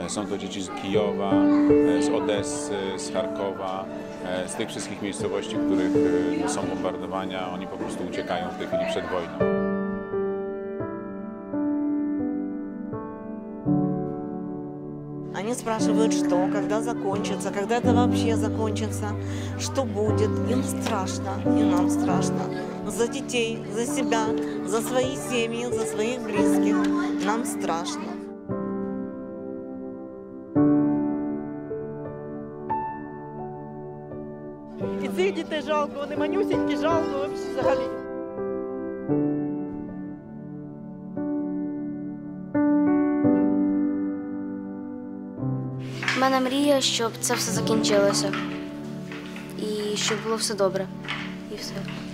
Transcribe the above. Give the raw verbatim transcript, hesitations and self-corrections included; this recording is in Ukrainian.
Są to dzieci z Kijowa, z Odessy, z Charkowa, z tych wszystkich miejscowości, w których są bombardowania. Oni po prostu uciekają w tej chwili przed wojną. Они спрашивают, что, когда закончится, когда это вообще закончится, что будет. Им страшно, и нам страшно. За детей, за себя, за свои семьи, за своих близких. Нам страшно. І цих дітей жалко, вони манюсінькі, жалко взагалі. У мене мрія, щоб це все закінчилося і щоб було все добре. І все.